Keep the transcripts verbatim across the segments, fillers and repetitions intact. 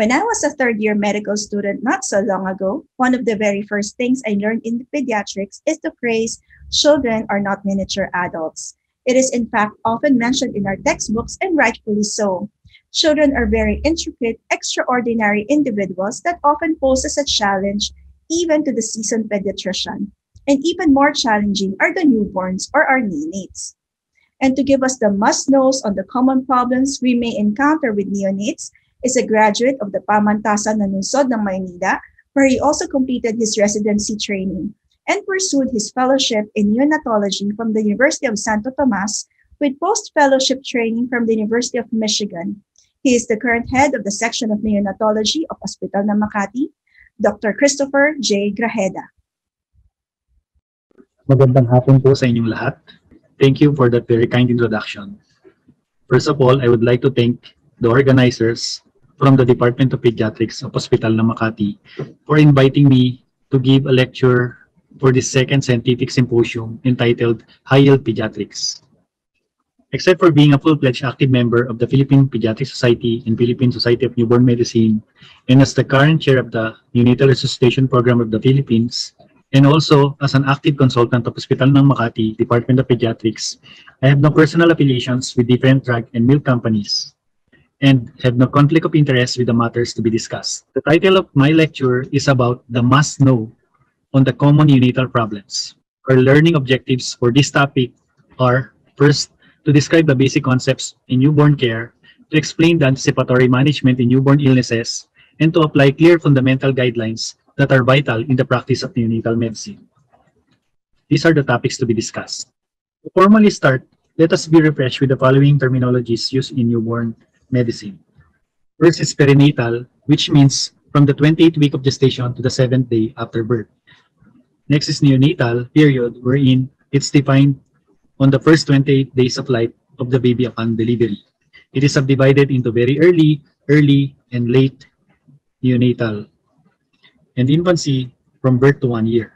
When I was a third year medical student not so long ago, one of the very first things I learned in pediatrics is the phrase, children are not miniature adults. It is in fact often mentioned in our textbooks and rightfully so. Children are very intricate, extraordinary individuals that often poses a challenge even to the seasoned pediatrician. And even more challenging are the newborns or our neonates. And to give us the must-knows on the common problems we may encounter with neonates is a graduate of the Pamantasan ng Lungsod ng Maynila, where he also completed his residency training and pursued his fellowship in neonatology from the University of Santo Tomas with post-fellowship training from the University of Michigan. He is the current head of the section of neonatology of Hospital ng Makati, Doctor Christopher J. Grajeda. Magandang hapon po sa inyong lahat. Thank you for that very kind introduction. First of all, I would like to thank the organizers from the Department of Pediatrics of Hospital ng Makati for inviting me to give a lecture for this second scientific symposium entitled High Yield Pediatrics. Except for being a full-fledged active member of the Philippine Pediatric Society and Philippine Society of Newborn Medicine, and as the current chair of the Neonatal Resuscitation Program of the Philippines, and also as an active consultant of Hospital ng Makati, Department of Pediatrics, I have no personal affiliations with different drug and milk companies and have no conflict of interest with the matters to be discussed. The title of my lecture is about the must-know on the common neonatal problems. Our learning objectives for this topic are, first, to describe the basic concepts in newborn care, to explain the anticipatory management in newborn illnesses, and to apply clear fundamental guidelines that are vital in the practice of neonatal medicine. These are the topics to be discussed. To formally start, let us be refreshed with the following terminologies used in newborn medicine. First is perinatal, which means from the twenty-eighth week of gestation to the seventh day after birth. Next is neonatal period, wherein it's defined on the first twenty-eight days of life of the baby upon delivery. It is subdivided into very early, early, and late neonatal, and infancy from birth to one year.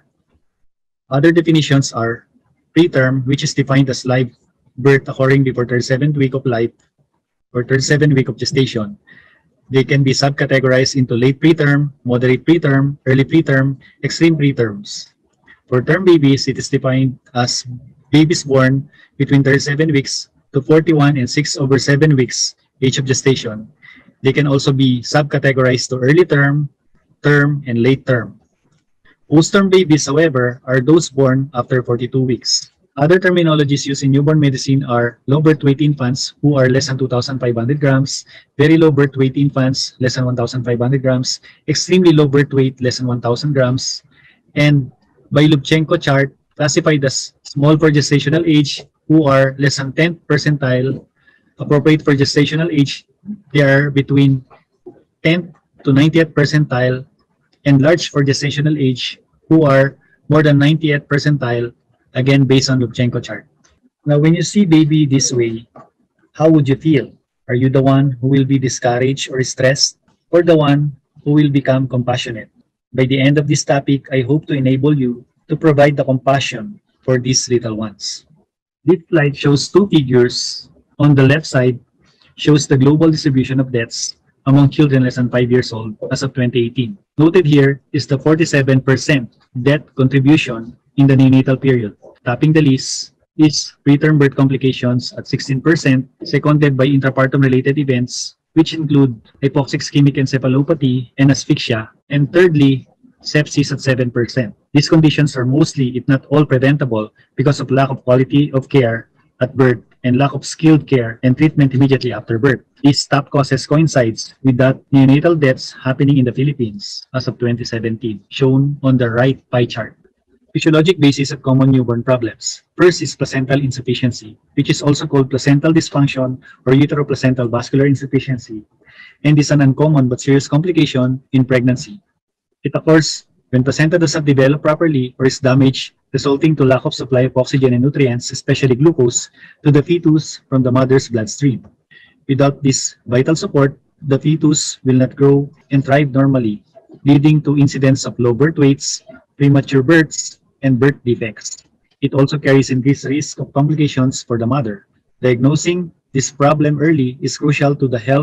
Other definitions are preterm, which is defined as live birth occurring before thirty-seventh week of life or thirty-seventh week of gestation. They can be subcategorized into late preterm, moderate preterm, early preterm, extreme preterms. For term babies, it is defined as babies born between thirty-seven weeks to forty-one and six over seven weeks age of gestation. They can also be subcategorized to early term, term, and late term. Post-term babies, however, are those born after forty-two weeks. Other terminologies used in newborn medicine are low birth weight infants who are less than two thousand five hundred grams, very low birth weight infants less than one thousand five hundred grams, extremely low birth weight less than one thousand grams, and by Lubchenco chart, classified as small for gestational age who are less than tenth percentile. Appropriate for gestational age, they are between tenth to ninetieth percentile, and large for gestational age who are more than ninetieth percentile, again based on Lubchenco chart. Now, when you see baby this way, how would you feel? Are you the one who will be discouraged or stressed, or the one who will become compassionate? By the end of this topic, I hope to enable you to provide the compassion for these little ones. This slide shows two figures. On the left side shows the global distribution of deaths among children less than five years old as of twenty eighteen. Noted here is the forty-seven percent death contribution in the neonatal period. Topping the list is preterm birth complications at sixteen percent, seconded by intrapartum-related events, which include hypoxic ischemic encephalopathy and asphyxia, and thirdly, sepsis at seven percent. These conditions are mostly, if not all, preventable because of lack of quality of care at birth and lack of skilled care and treatment immediately after birth. These top causes coincides with that neonatal deaths happening in the Philippines as of twenty seventeen, shown on the right pie chart. Physiologic basis of common newborn problems. First is placental insufficiency, which is also called placental dysfunction or uteroplacental vascular insufficiency, and is an uncommon but serious complication in pregnancy. It occurs when placenta does not develop properly or is damaged, resulting to lack of supply of oxygen and nutrients, especially glucose, to the fetus from the mother's bloodstream. Without this vital support, the fetus will not grow and thrive normally, leading to incidents of low birth weights, premature births, and birth defects. It also carries increased risk of complications for the mother. Diagnosing this problem early is crucial to the health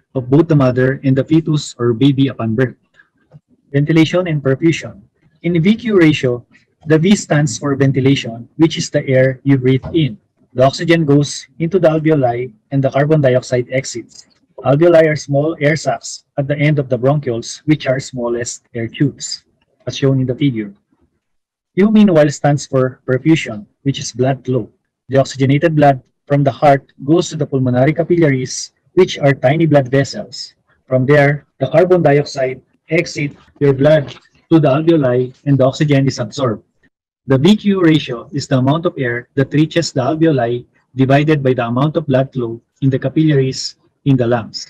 of both the mother and the fetus or baby upon birth. Ventilation and perfusion. In the V Q ratio, the V stands for ventilation, which is the air you breathe in. The oxygen goes into the alveoli and the carbon dioxide exits. Alveoli are small air sacs at the end of the bronchioles, which are smallest air tubes, as shown in the figure. U meanwhile stands for perfusion, which is blood flow. The oxygenated blood from the heart goes to the pulmonary capillaries, which are tiny blood vessels. From there, the carbon dioxide exits your blood to the alveoli and the oxygen is absorbed. The V Q ratio is the amount of air that reaches the alveoli divided by the amount of blood flow in the capillaries in the lungs.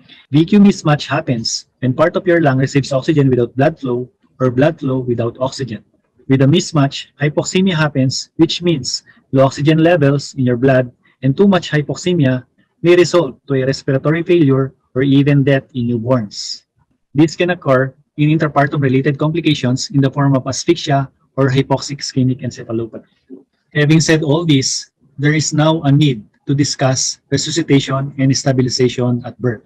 V Q mismatch happens when part of your lung receives oxygen without blood flow or blood flow without oxygen. With a mismatch, hypoxemia happens, which means low oxygen levels in your blood and too much hypoxemia may result to a respiratory failure or even death in newborns. This can occur in interpartum-related complications in the form of asphyxia or hypoxic ischemic encephalopathy. Having said all this, there is now a need to discuss resuscitation and stabilization at birth.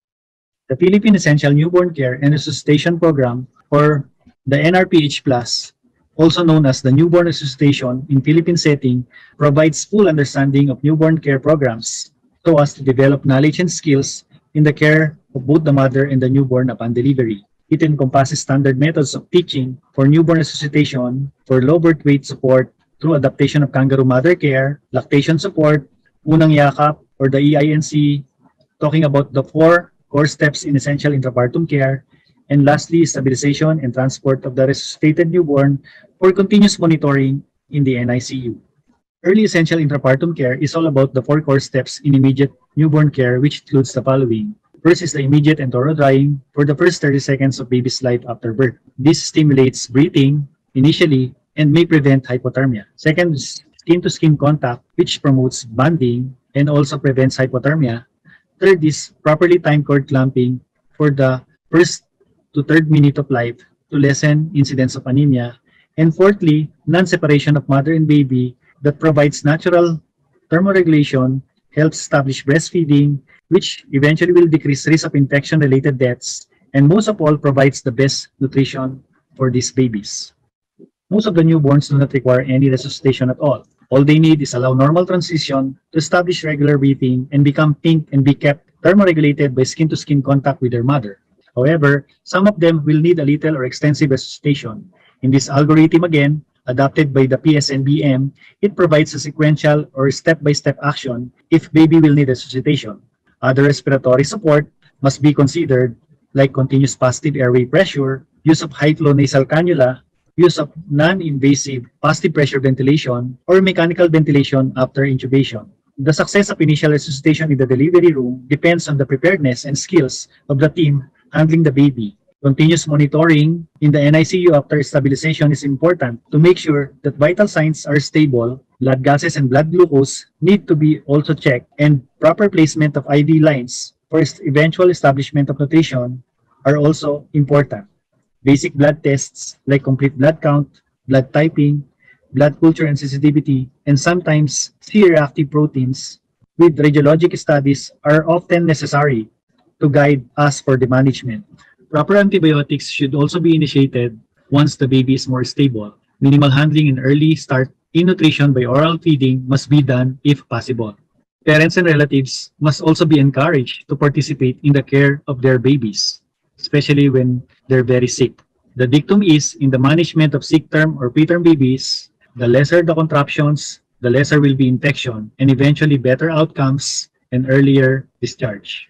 The Philippine Essential Newborn Care and Resuscitation Program, or the N R P H Plus, also known as the Newborn Resuscitation in Philippine setting, provides full understanding of newborn care programs so as to develop knowledge and skills in the care of both the mother and the newborn upon delivery. It encompasses standard methods of teaching for newborn resuscitation, for low birth weight support through adaptation of kangaroo mother care, lactation support, unang yakap or the E I N C, talking about the four core steps in essential intrapartum care, and lastly, stabilization and transport of the resuscitated newborn for continuous monitoring in the N I C U. Early essential intrapartum care is all about the four core steps in immediate newborn care, which includes the following. First is the immediate and thorough drying for the first thirty seconds of baby's life after birth. This stimulates breathing initially and may prevent hypothermia. Second is skin-to-skin contact, which promotes bonding and also prevents hypothermia. Third is properly timed cord clamping for the first to third minute of life to lessen incidence of anemia. And fourthly, non-separation of mother and baby that provides natural thermoregulation, helps establish breastfeeding, which eventually will decrease risk of infection-related deaths, and most of all provides the best nutrition for these babies. Most of the newborns do not require any resuscitation at all. All they need is allow normal transition to establish regular breathing and become pink and be kept thermoregulated by skin-to-skin contact with their mother. However, some of them will need a little or extensive resuscitation. In this algorithm again, adopted by the P S N B M, it provides a sequential or step-by-step action if baby will need resuscitation. Other respiratory support must be considered, like continuous positive airway pressure, use of high-flow nasal cannula, use of non-invasive positive pressure ventilation, or mechanical ventilation after intubation. The success of initial resuscitation in the delivery room depends on the preparedness and skills of the team handling the baby. Continuous monitoring in the N I C U after stabilization is important to make sure that vital signs are stable. Blood gases and blood glucose need to be also checked, and proper placement of I V lines for eventual establishment of nutrition are also important. Basic blood tests like complete blood count, blood typing, blood culture and sensitivity, and sometimes C-reactive proteins with radiologic studies are often necessary to guide us for the management. Proper antibiotics should also be initiated once the baby is more stable. Minimal handling and early start in nutrition by oral feeding must be done if possible. Parents and relatives must also be encouraged to participate in the care of their babies, especially when they're very sick. The dictum is, in the management of sick term or preterm babies, the lesser the contractions, the lesser will be infection, and eventually better outcomes and earlier discharge.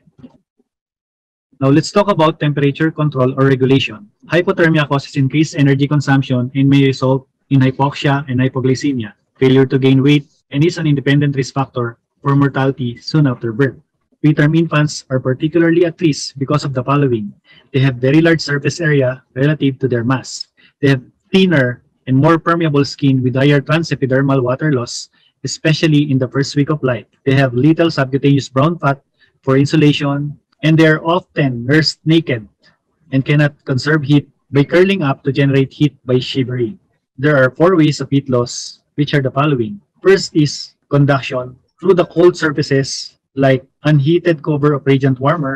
Now let's talk about temperature control or regulation. Hypothermia causes increased energy consumption and may result in hypoxia and hypoglycemia, failure to gain weight, and is an independent risk factor for mortality soon after birth. Preterm infants are particularly at risk because of the following. They have very large surface area relative to their mass. They have thinner and more permeable skin with higher transepidermal water loss, especially in the first week of life. They have little subcutaneous brown fat for insulation, and they are often nursed naked and cannot conserve heat by curling up to generate heat by shivering. There are four ways of heat loss, which are the following. First is conduction through the cold surfaces like unheated cover of radiant warmer,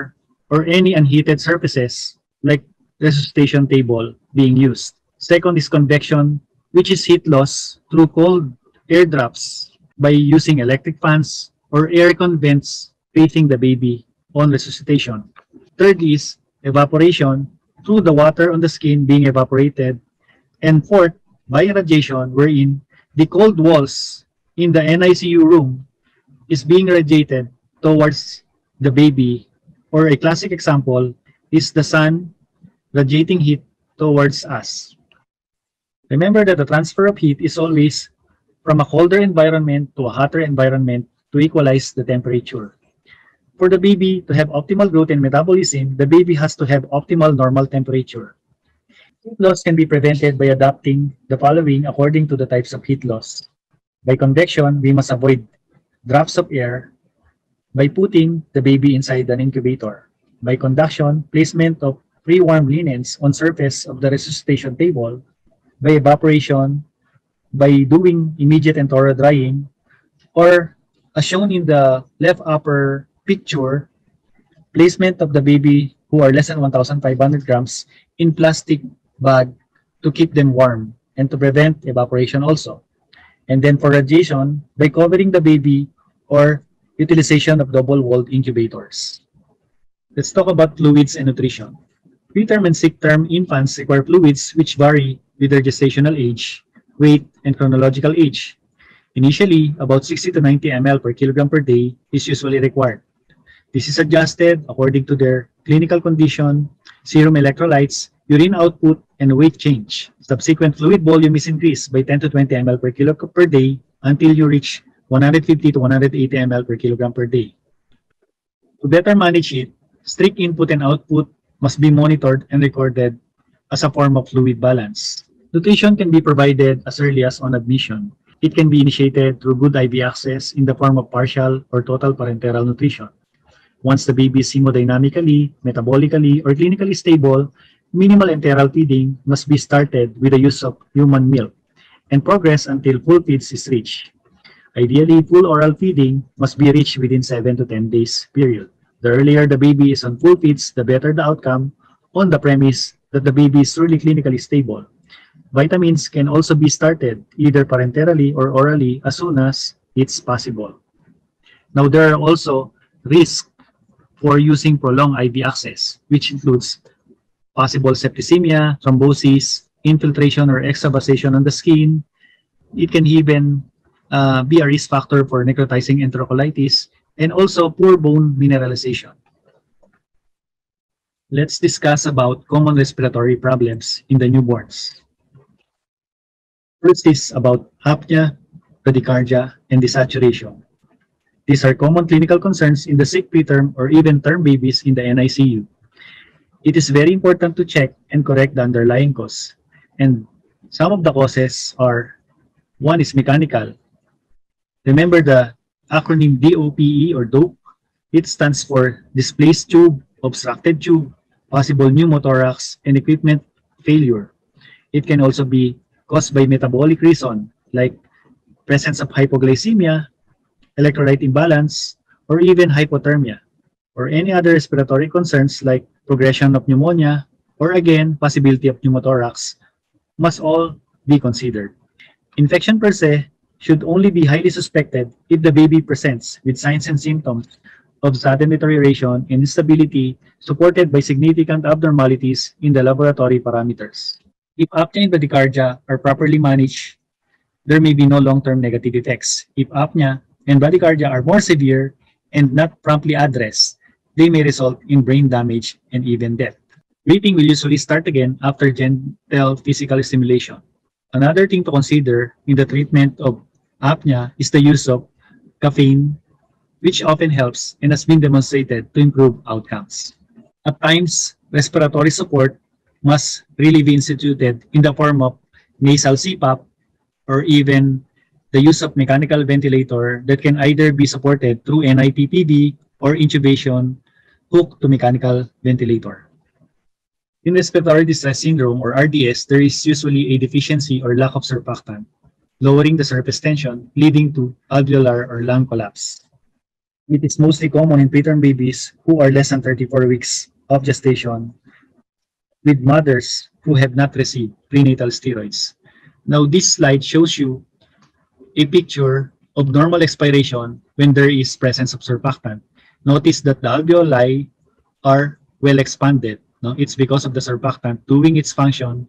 or any unheated surfaces like resuscitation table being used. Second is convection, which is heat loss through cold air drops by using electric fans or air-con vents facing the baby on resuscitation. Third is evaporation through the water on the skin being evaporated. And fourth, bioradiation, wherein the cold walls in the N I C U room is being radiated towards the baby, or a classic example is the sun radiating heat towards us. Remember that the transfer of heat is always from a colder environment to a hotter environment to equalize the temperature. For the baby to have optimal growth and metabolism, the baby has to have optimal normal temperature. Heat loss can be prevented by adapting the following according to the types of heat loss. By convection, we must avoid drafts of air by putting the baby inside an incubator. By conduction, placement of pre-warm linens on surface of the resuscitation table. By evaporation, by doing immediate and thorough drying, or as shown in the left upper picture, placement of the baby who are less than one thousand five hundred grams in plastic bag to keep them warm and to prevent evaporation also. And then for radiation, by covering the baby or utilization of double-walled incubators. Let's talk about fluids and nutrition. Preterm and sick-term infants require fluids which vary with their gestational age, weight, and chronological age. Initially, about sixty to ninety milliliters per kilogram per day is usually required. This is adjusted according to their clinical condition, serum electrolytes, urine output, and weight change. Subsequent fluid volume is increased by ten to twenty milliliters per kilogram per day until you reach one hundred fifty to one hundred eighty milliliters per kilogram per day. To better manage it, strict input and output must be monitored and recorded as a form of fluid balance. Nutrition can be provided as early as on admission. It can be initiated through good I V access in the form of partial or total parenteral nutrition. Once the baby is hemodynamically, metabolically, or clinically stable, minimal enteral feeding must be started with the use of human milk and progress until full feeds is reached. Ideally, full oral feeding must be reached within seven to ten days period. The earlier the baby is on full feeds, the better the outcome, on the premise that the baby is truly clinically stable. Vitamins can also be started either parenterally or orally as soon as it's possible. Now, there are also risks for using prolonged I V access, which includes possible septicemia, thrombosis, infiltration or extravasation on the skin. It can even uh, be a risk factor for necrotizing enterocolitis and also poor bone mineralization. Let's discuss about common respiratory problems in the newborns. First is about apnea, bradycardia, and desaturation. These are common clinical concerns in the sick preterm or even term babies in the N I C U. It is very important to check and correct the underlying cause. And some of the causes are, one is mechanical. Remember the acronym D O P E or DOPE? It stands for displaced tube, obstructed tube, possible pneumothorax, and equipment failure. It can also be caused by metabolic reason like presence of hypoglycemia, electrolyte imbalance, or even hypothermia, or any other respiratory concerns like progression of pneumonia, or again, possibility of pneumothorax, must all be considered. Infection per se should only be highly suspected if the baby presents with signs and symptoms of sudden deterioration and instability supported by significant abnormalities in the laboratory parameters. If apnea and bradycardia are properly managed, there may be no long-term negative effects. If apnea and bradycardia are more severe and not promptly addressed, they may result in brain damage and even death. Breathing will usually start again after gentle physical stimulation. Another thing to consider in the treatment of apnea is the use of caffeine, which often helps and has been demonstrated to improve outcomes. At times, respiratory support must really be instituted in the form of nasal C PAP or even the use of mechanical ventilator that can either be supported through N I P P V or intubation hooked to mechanical ventilator. In respiratory distress syndrome or R D S, there is usually a deficiency or lack of surfactant, lowering the surface tension, leading to alveolar or lung collapse. It is mostly common in preterm babies who are less than thirty-four weeks of gestation with mothers who have not received prenatal steroids. Now, this slide shows you a picture of normal expiration when there is presence of surfactant. Notice that the alveoli are well expanded. No? It's because of the surfactant doing its function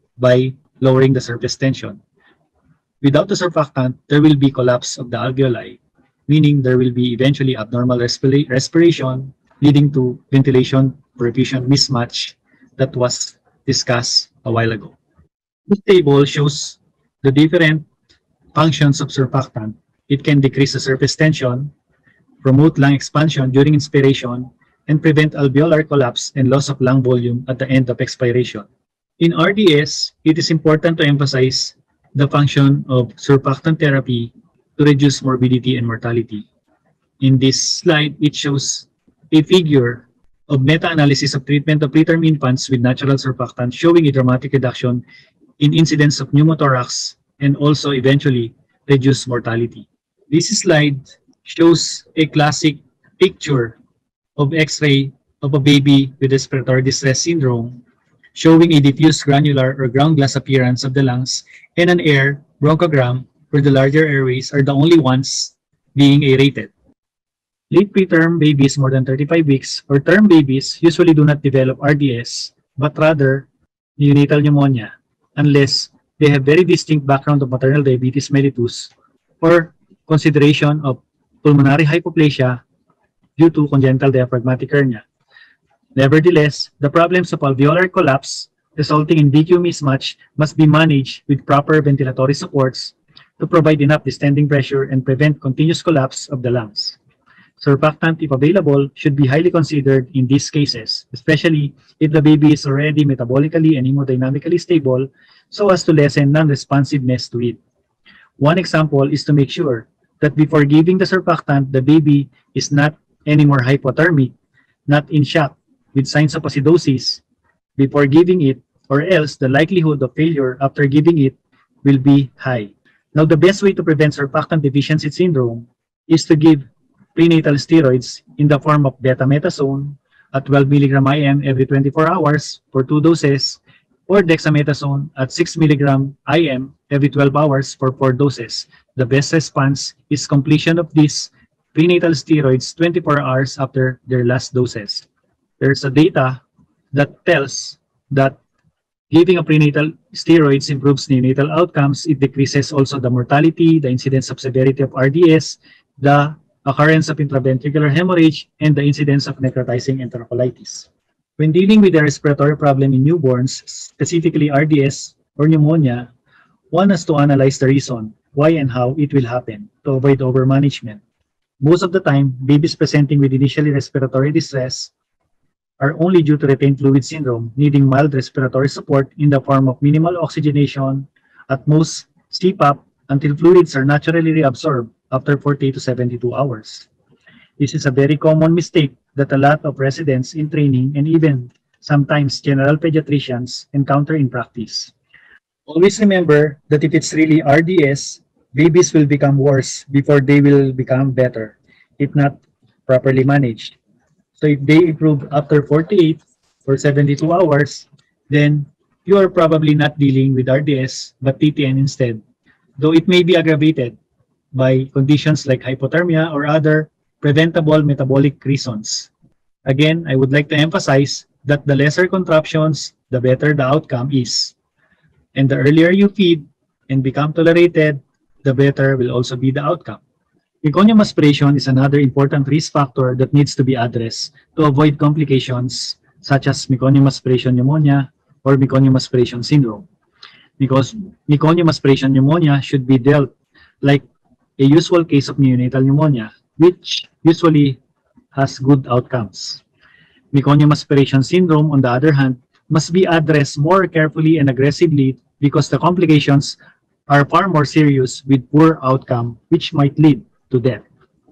by lowering the surface tension. Without the surfactant, there will be collapse of the alveoli, meaning there will be eventually abnormal respira respiration, leading to ventilation perfusion mismatch that was discussed a while ago. This table shows the different functions of surfactant. It can decrease the surface tension, promote lung expansion during inspiration, and prevent alveolar collapse and loss of lung volume at the end of expiration. In R D S, it is important to emphasize the function of surfactant therapy to reduce morbidity and mortality. In this slide, it shows a figure of meta-analysis of treatment of preterm infants with natural surfactant showing a dramatic reduction in incidence of pneumothorax and also eventually reduce mortality. This slide shows a classic picture of X-ray of a baby with respiratory distress syndrome showing a diffuse granular or ground glass appearance of the lungs and an air bronchogram where the larger airways are the only ones being aerated. Late preterm babies more than thirty-five weeks or term babies usually do not develop R D S but rather neonatal pneumonia unless they have very distinct background of maternal diabetes mellitus or consideration of pulmonary hypoplasia due to congenital diaphragmatic hernia. Nevertheless, the problems of alveolar collapse resulting in V Q mismatch must be managed with proper ventilatory supports to provide enough distending pressure and prevent continuous collapse of the lungs. Surfactant, if available, should be highly considered in these cases, especially if the baby is already metabolically and hemodynamically stable so as to lessen non-responsiveness to it. One example is to make sure that before giving the surfactant, the baby is not anymore hypothermic, not in shock, with signs of acidosis before giving it, or else the likelihood of failure after giving it will be high. Now, the best way to prevent surfactant deficiency syndrome is to give prenatal steroids in the form of betamethasone at twelve milligram I M every twenty-four hours for two doses, or dexamethasone at six milligram I M every twelve hours for four doses. The best response is completion of these prenatal steroids twenty-four hours after their last doses. There's a data that tells that giving a prenatal steroids improves neonatal outcomes. It decreases also the mortality, the incidence of severity of R D S, the occurrence of intraventricular hemorrhage, and the incidence of necrotizing enterocolitis. When dealing with a respiratory problem in newborns, specifically R D S or pneumonia, one has to analyze the reason, why and how it will happen to avoid overmanagement. Most of the time, babies presenting with initially respiratory distress are only due to retained fluid syndrome, needing mild respiratory support in the form of minimal oxygenation, at most C PAP, until fluids are naturally reabsorbed after forty to seventy-two hours. This is a very common mistake that a lot of residents in training and even sometimes general pediatricians encounter in practice. Always remember that if it's really R D S, babies will become worse before they will become better, if not properly managed. So if they improve after forty-eight or seventy-two hours, then you are probably not dealing with R D S but T T N instead, though it may be aggravated by conditions like hypothermia or other preventable metabolic reasons. Again, I would like to emphasize that the lesser contraptions, the better the outcome is. And the earlier you feed and become tolerated, the better will also be the outcome. Meconium aspiration is another important risk factor that needs to be addressed to avoid complications such as meconium aspiration pneumonia or meconium aspiration syndrome. Because meconium aspiration pneumonia should be dealt like a usual case of neonatal pneumonia, which usually has good outcomes. Meconium aspiration syndrome, on the other hand, must be addressed more carefully and aggressively because the complications are far more serious with poor outcome, which might lead to death.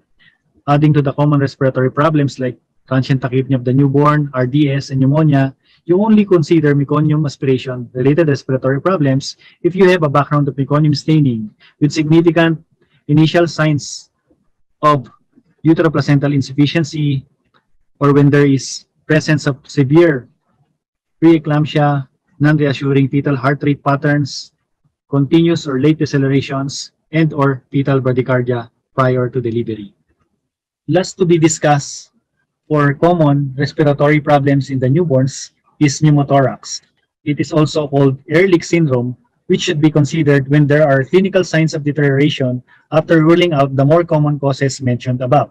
Adding to the common respiratory problems like transient tachypnea of the newborn, R D S, and pneumonia, you only consider meconium aspiration-related respiratory problems if you have a background of meconium staining with significant initial signs of uteroplacental insufficiency, or when there is presence of severe preeclampsia, non-reassuring fetal heart rate patterns, continuous or late decelerations, and or fetal bradycardia prior to delivery. Last to be discussed for common respiratory problems in the newborns is pneumothorax. It is also called Ehrlich syndrome, which should be considered when there are clinical signs of deterioration after ruling out the more common causes mentioned above.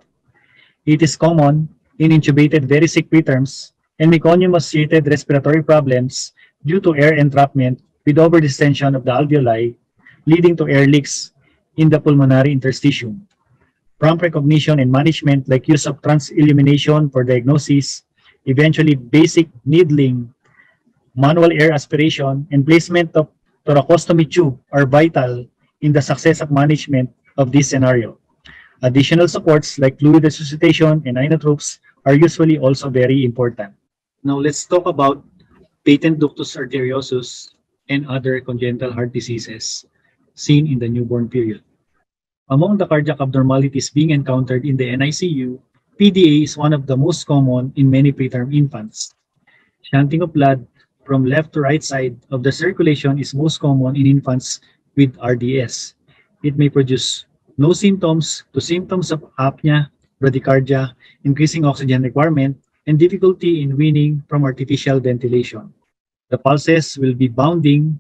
It is common in intubated very sick preterms and meconium-associated respiratory problems due to air entrapment with overdistension of the alveoli, leading to air leaks in the pulmonary interstitium. Prompt recognition and management, like use of trans-illumination for diagnosis, eventually basic needling, manual air aspiration, and placement of thoracostomy tube are vital in the success of management of this scenario. Additional supports like fluid resuscitation and inotropes are usually also very important. Now let's talk about patent ductus arteriosus and other congenital heart diseases seen in the newborn period. Among the cardiac abnormalities being encountered in the N I C U, P D A is one of the most common in many preterm infants. Shunting of blood from left to right side of the circulation is most common in infants with R D S. It may produce no symptoms to symptoms of apnea, bradycardia, increasing oxygen requirement, and difficulty in weaning from artificial ventilation. The pulses will be bounding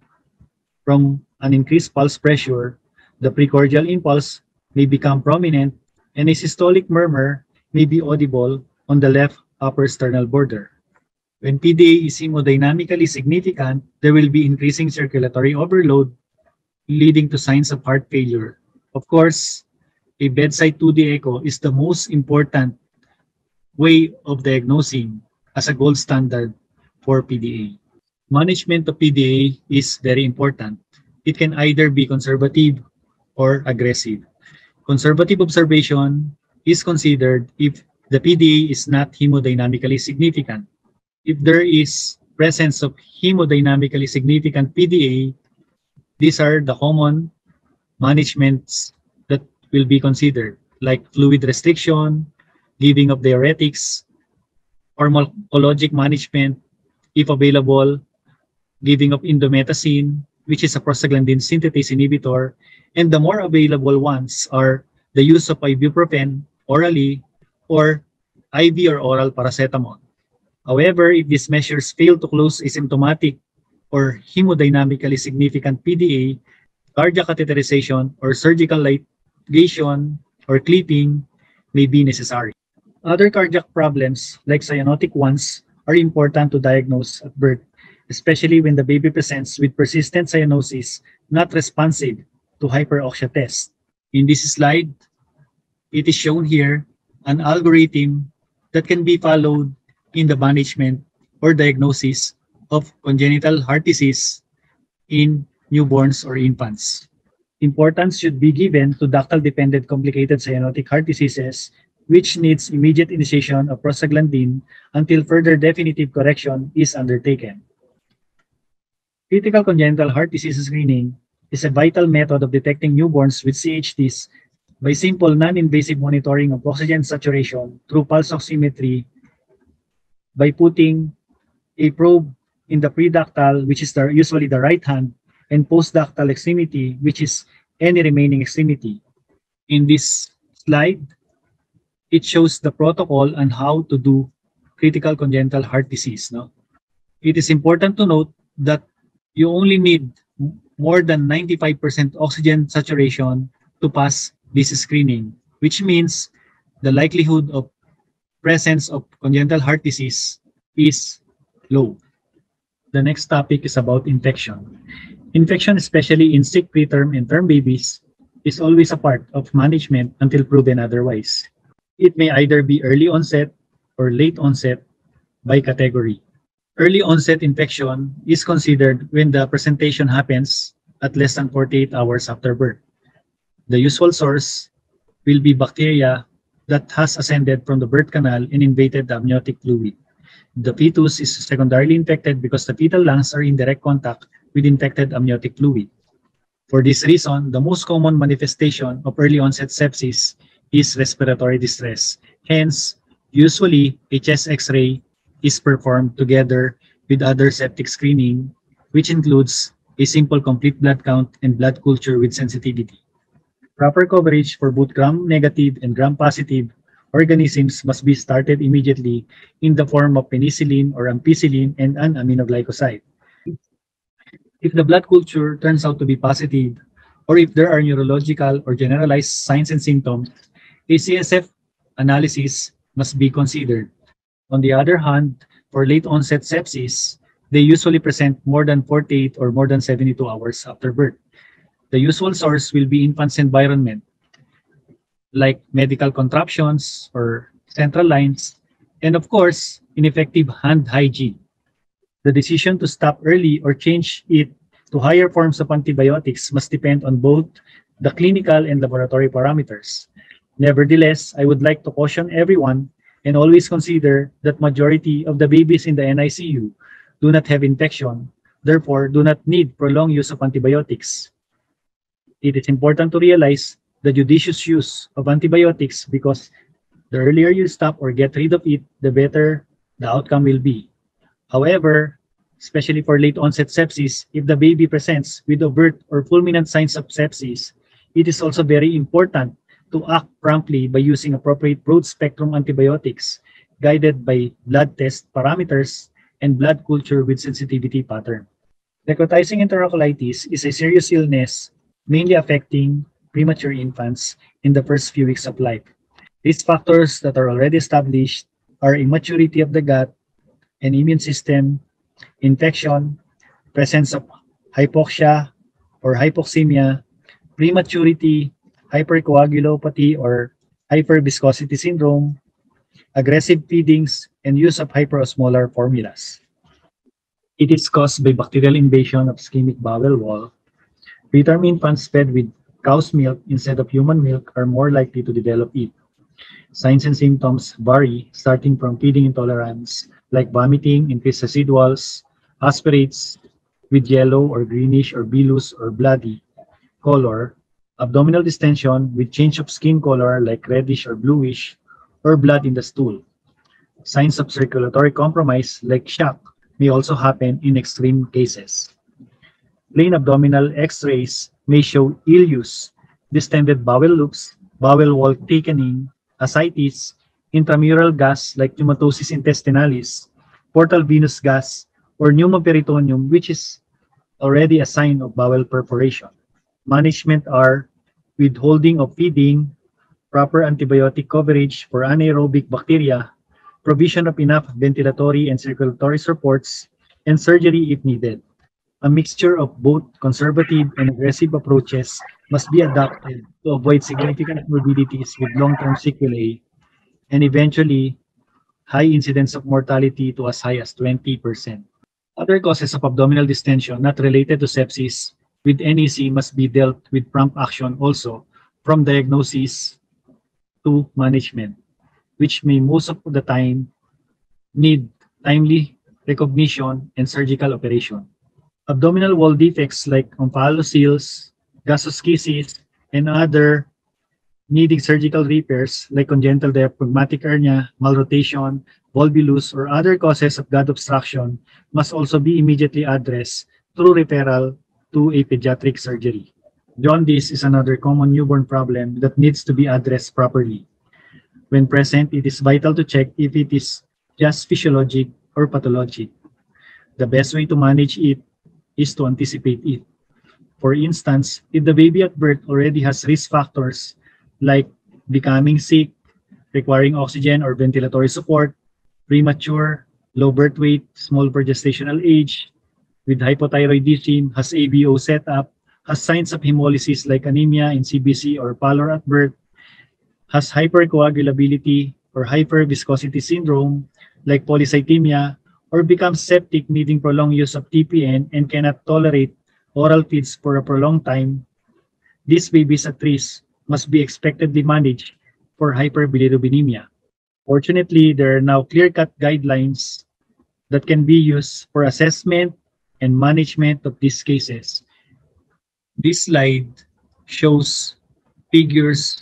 from an increased pulse pressure. The precordial impulse may become prominent, and a systolic murmur may be audible on the left upper sternal border. When P D A is hemodynamically significant, there will be increasing circulatory overload, leading to signs of heart failure. Of course, a bedside two D echo is the most important way of diagnosing as a gold standard for P D A. Management of P D A is very important. It can either be conservative or aggressive. Conservative observation is considered if the P D A is not hemodynamically significant. If there is presence of hemodynamically significant P D A, these are the common managements that will be considered, like fluid restriction, giving of diuretics, pharmacologic management, if available, giving of indomethacin, which is a prostaglandin synthetase inhibitor, and the more available ones are the use of ibuprofen orally or I V or oral paracetamol. However, if these measures fail to close asymptomatic or hemodynamically significant P D A, cardiac catheterization or surgical ligation or clipping may be necessary. Other cardiac problems, like cyanotic ones, are important to diagnose at birth, especially when the baby presents with persistent cyanosis not responsive to hyperoxia test. In this slide, it is shown here an algorithm that can be followed in the management or diagnosis of congenital heart disease in newborns or infants. Importance should be given to ductal-dependent complicated cyanotic heart diseases, which needs immediate initiation of prostaglandin until further definitive correction is undertaken. Critical congenital heart disease screening is a vital method of detecting newborns with C H Ds by simple non-invasive monitoring of oxygen saturation through pulse oximetry by putting a probe in the preductal, which is the, usually the right hand, and postductal extremity, which is any remaining extremity. In this slide, it shows the protocol on how to do critical congenital heart disease. No? It is important to note that you only need more than ninety-five percent oxygen saturation to pass this screening, which means the likelihood of presence of congenital heart disease is low. The next topic is about infection. Infection, especially in sick preterm and term babies, is always a part of management until proven otherwise. It may either be early onset or late onset by category. Early onset infection is considered when the presentation happens at less than forty-eight hours after birth. The usual source will be bacteria that has ascended from the birth canal and invaded the amniotic fluid. The fetus is secondarily infected because the fetal lungs are in direct contact with infected amniotic fluid. For this reason, the most common manifestation of early onset sepsis is respiratory distress. Hence, usually a chest X-ray is performed together with other septic screening, which includes a simple complete blood count and blood culture with sensitivity. Proper coverage for both gram-negative and gram-positive organisms must be started immediately in the form of penicillin or ampicillin and an aminoglycoside. If the blood culture turns out to be positive, or if there are neurological or generalized signs and symptoms, a C S F analysis must be considered. On the other hand, for late onset sepsis, they usually present more than forty-eight or more than seventy-two hours after birth. The usual source will be infant's environment, like medical contraptions or central lines, and of course, ineffective hand hygiene. The decision to stop early or change it to higher forms of antibiotics must depend on both the clinical and laboratory parameters. Nevertheless, I would like to caution everyone and always consider that majority of the babies in the N I C U do not have infection, therefore do not need prolonged use of antibiotics. It is important to realize the judicious use of antibiotics because the earlier you stop or get rid of it, the better the outcome will be. However, especially for late onset sepsis, if the baby presents with overt or fulminant signs of sepsis, it is also very important to act promptly by using appropriate broad spectrum antibiotics guided by blood test parameters and blood culture with sensitivity pattern. Necrotizing enterocolitis is a serious illness mainly affecting premature infants in the first few weeks of life. These factors that are already established are immaturity of the gut and immune system, infection, presence of hypoxia or hypoxemia, prematurity, hypercoagulopathy or hyperviscosity syndrome, aggressive feedings, and use of hyperosmolar formulas. It is caused by bacterial invasion of ischemic bowel wall. Preterm infants fed with cow's milk instead of human milk are more likely to develop it. Signs and symptoms vary starting from feeding intolerance like vomiting, increased residuals, aspirates with yellow or greenish or bilous or bloody color, abdominal distension with change of skin color like reddish or bluish, or blood in the stool. Signs of circulatory compromise like shock may also happen in extreme cases. Plain abdominal X-rays may show ileus, distended bowel loops, bowel wall thickening, ascites, intramural gas like pneumatosis intestinalis, portal venous gas, or pneumoperitoneum, which is already a sign of bowel perforation. Management are withholding of feeding, proper antibiotic coverage for anaerobic bacteria, provision of enough ventilatory and circulatory supports, and surgery if needed. A mixture of both conservative and aggressive approaches must be adopted to avoid significant morbidities with long-term sequelae and eventually high incidence of mortality to as high as twenty percent. Other causes of abdominal distension not related to sepsis with N E C must be dealt with prompt action also from diagnosis to management, which may most of the time need timely recognition and surgical operation. Abdominal wall defects like omphalocele, gastroschisis, and other needing surgical repairs like congenital diaphragmatic hernia, malrotation, volvulus, or other causes of gut obstruction must also be immediately addressed through referral to a pediatric surgery. Jaundice is another common newborn problem that needs to be addressed properly. When present, it is vital to check if it is just physiologic or pathologic. The best way to manage it is to anticipate it. For instance, if the baby at birth already has risk factors like becoming sick, requiring oxygen or ventilatory support, premature, low birth weight, small progestational age, with hypothyroidism, has A B O setup, has signs of hemolysis like anemia in C B C or pallor at birth, has hypercoagulability or hyperviscosity syndrome like polycythemia, or becomes septic needing prolonged use of T P N and cannot tolerate oral feeds for a prolonged time, these babies at risk must be expectedly managed for hyperbilirubinemia. Fortunately, there are now clear-cut guidelines that can be used for assessment and management of these cases. This slide shows figures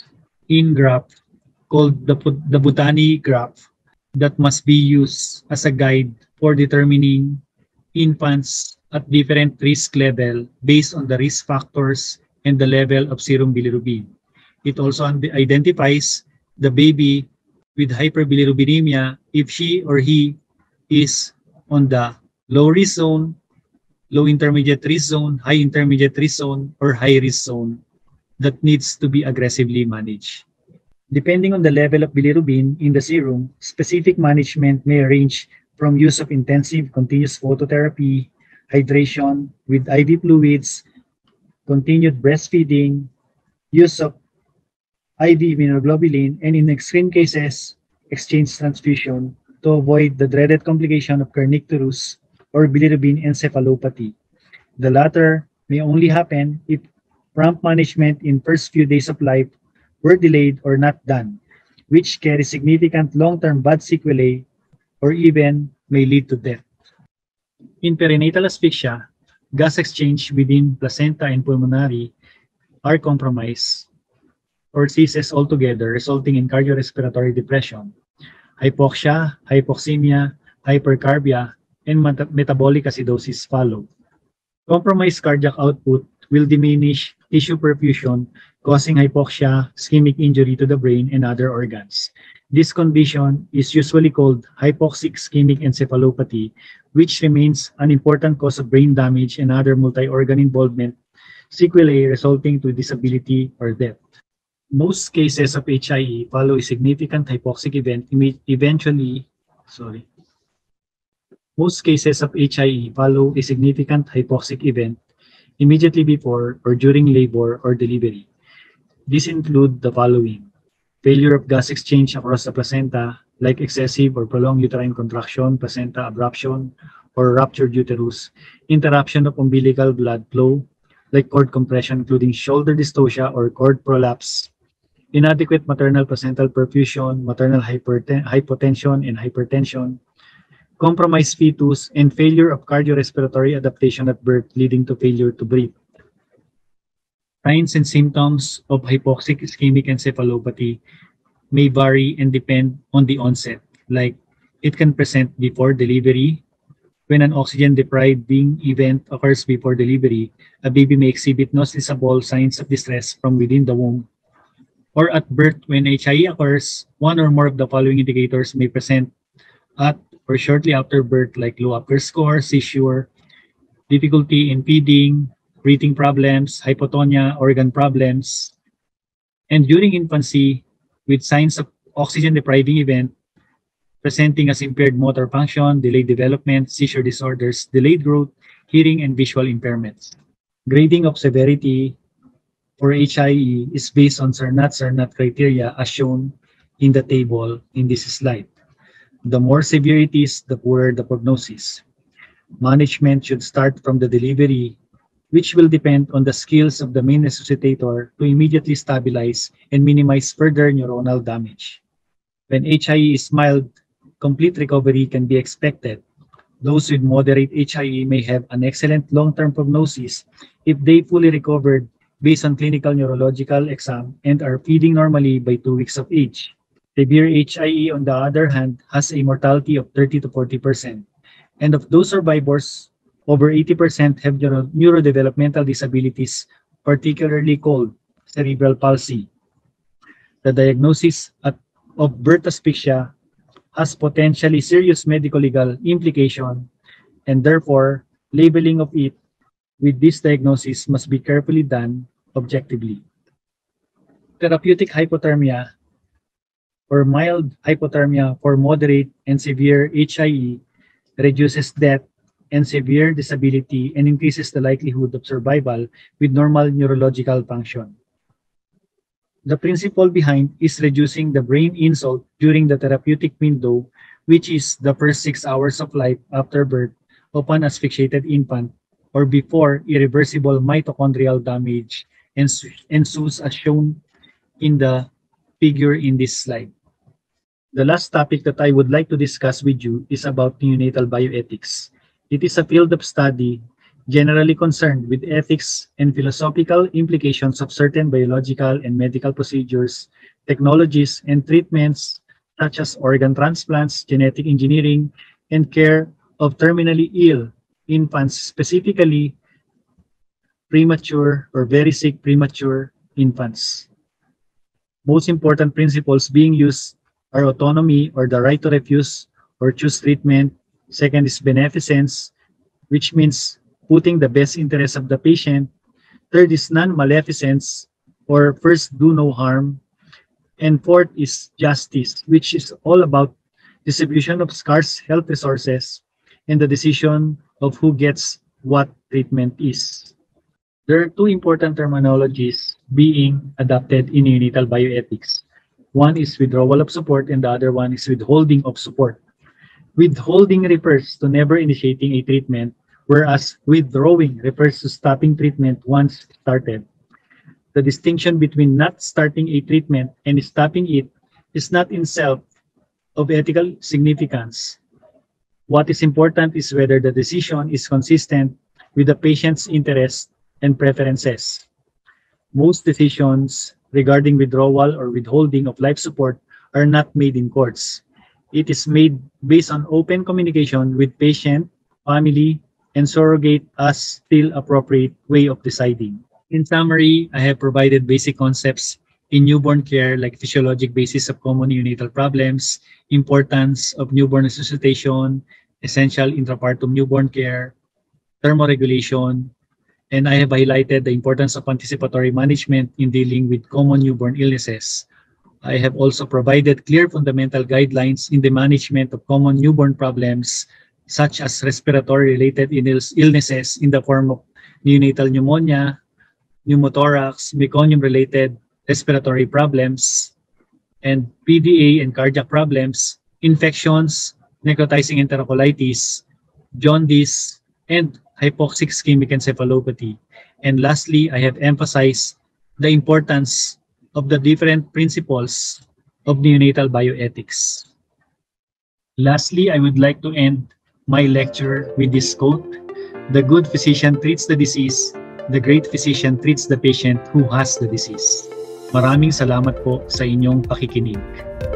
in graph called the, Put- the Botany graph that must be used as a guide for determining infants at different risk level based on the risk factors and the level of serum bilirubin. It also un- identifies the baby with hyperbilirubinemia if she or he is on the low risk zone, low intermediate risk zone, high intermediate risk zone, or high risk zone that needs to be aggressively managed. Depending on the level of bilirubin in the serum, specific management may range from use of intensive continuous phototherapy, hydration with I V fluids, continued breastfeeding, use of I V immunoglobulin, and in extreme cases, exchange transfusion to avoid the dreaded complication of kernicterus or bilirubin encephalopathy. The latter may only happen if prompt management in first few days of life were delayed or not done, which carry significant long-term bad sequelae or even may lead to death. In perinatal asphyxia, gas exchange within placenta and pulmonary are compromised or ceases altogether, resulting in cardiorespiratory depression, hypoxia, hypoxemia, hypercarbia, and meta- metabolic acidosis follow. Compromised cardiac output will diminish tissue perfusion, causing hypoxia, ischemic injury to the brain, and other organs. This condition is usually called hypoxic ischemic encephalopathy, which remains an important cause of brain damage and other multi-organ involvement, sequelae resulting to disability or death. Most cases of H I E follow a significant hypoxic event, imme- eventually, sorry, most cases of H I E follow a significant hypoxic event immediately before or during labor or delivery. These include the following: failure of gas exchange across the placenta, like excessive or prolonged uterine contraction, placenta abruption, or ruptured uterus, interruption of umbilical blood flow, like cord compression, including shoulder dystocia or cord prolapse, inadequate maternal placental perfusion, maternal hyperten- hypotension and hypertension, compromised fetus, and failure of cardiorespiratory adaptation at birth leading to failure to breathe. Signs and symptoms of hypoxic ischemic encephalopathy may vary and depend on the onset, like it can present before delivery. When an oxygen depriving event occurs before delivery, a baby may exhibit noticeable signs of distress from within the womb. Or at birth, when H I E occurs, one or more of the following indicators may present at or shortly after birth, like low upper score, seizure, difficulty in feeding, breathing problems, hypotonia, organ problems, and during infancy with signs of oxygen depriving event presenting as impaired motor function, delayed development, seizure disorders, delayed growth, hearing, and visual impairments. Grading of severity for H I E is based on Cernat-Cernat criteria as shown in the table in this slide. The more severe it is, the poorer the prognosis. Management should start from the delivery, which will depend on the skills of the main resuscitator to immediately stabilize and minimize further neuronal damage. When H I E is mild, complete recovery can be expected. Those with moderate H I E may have an excellent long-term prognosis if they fully recovered based on clinical neurological exam and are feeding normally by two weeks of age. Severe H I E, on the other hand, has a mortality of thirty to forty percent. And of those survivors, over eighty percent have neuro- neurodevelopmental disabilities, particularly called cerebral palsy. The diagnosis at, of birth asphyxia has potentially serious medical-legal implication, and therefore, labeling of it with this diagnosis must be carefully done objectively. Therapeutic hypothermia or mild hypothermia for moderate and severe H I E reduces death and severe disability and increases the likelihood of survival with normal neurological function. The principle behind is reducing the brain insult during the therapeutic window, which is the first six hours of life after birth of an asphyxiated infant or before irreversible mitochondrial damage ens- ensues as shown in the figure in this slide. The last topic that I would like to discuss with you is about neonatal bioethics. It is a field of study generally concerned with ethics and philosophical implications of certain biological and medical procedures, technologies, and treatments such as organ transplants, genetic engineering, and care of terminally ill infants, specifically premature or very sick premature infants. Most important principles being used are autonomy or the right to refuse or choose treatment. Second is beneficence, which means putting the best interest of the patient. Third is non-maleficence or first do no harm. And fourth is justice, which is all about distribution of scarce health resources and the decision of who gets what treatment is. There are two important terminologies being adopted in neonatal bioethics. One is withdrawal of support and the other one is withholding of support. Withholding refers to never initiating a treatment, whereas withdrawing refers to stopping treatment once started. The distinction between not starting a treatment and stopping it is not in itself of ethical significance. What is important is whether the decision is consistent with the patient's interests and preferences. Most decisions regarding withdrawal or withholding of life support are not made in courts. It is made based on open communication with patient, family, and surrogate as still appropriate way of deciding. In summary, I have provided basic concepts in newborn care like physiologic basis of common neonatal problems, importance of newborn resuscitation, essential intrapartum newborn care, thermoregulation, and I have highlighted the importance of anticipatory management in dealing with common newborn illnesses. I have also provided clear fundamental guidelines in the management of common newborn problems such as respiratory-related illnesses in the form of neonatal pneumonia, pneumothorax, meconium-related respiratory problems, and P D A and cardiac problems, infections, necrotizing enterocolitis, jaundice, and hypoxic ischemic encephalopathy. And lastly, I have emphasized the importance of the different principles of neonatal bioethics. Lastly, I would like to end my lecture with this quote: "The good physician treats the disease, the great physician treats the patient who has the disease." Maraming salamat po sa inyong pakikinig.